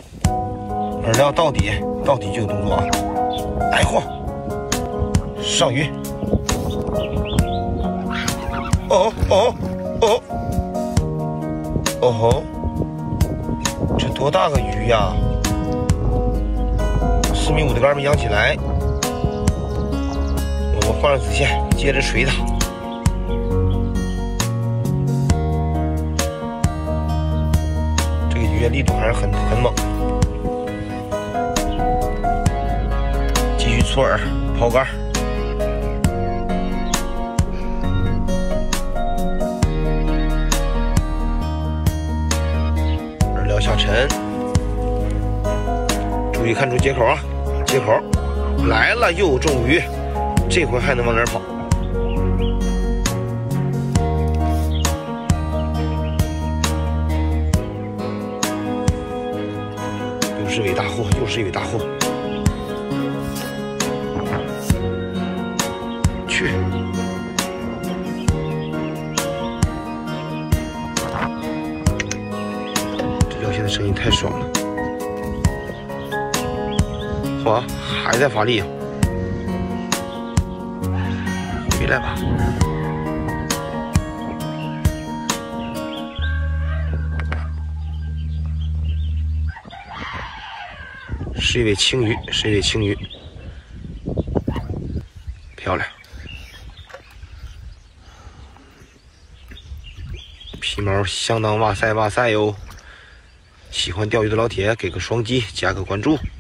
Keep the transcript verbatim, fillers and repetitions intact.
饵料到底，到底就有动作啊！哎嚯，上鱼！哦哦哦哦吼！这多大个鱼呀！四米五的竿没扬起来，我们换上子线，接着锤它。这个鱼力度还是很很猛。继续搓饵，抛竿。饵料下沉，注意看住接口啊！接口来了，又有重鱼，这回还能往哪儿跑？又是尾大货，又是一尾大货。去！这钓线的声音太爽了。哇，还在发力啊！回来吧。是一尾青鱼，是一尾青鱼，漂亮。皮毛相当哇塞哇塞哟！喜欢钓鱼的老铁，给个双击，加个关注。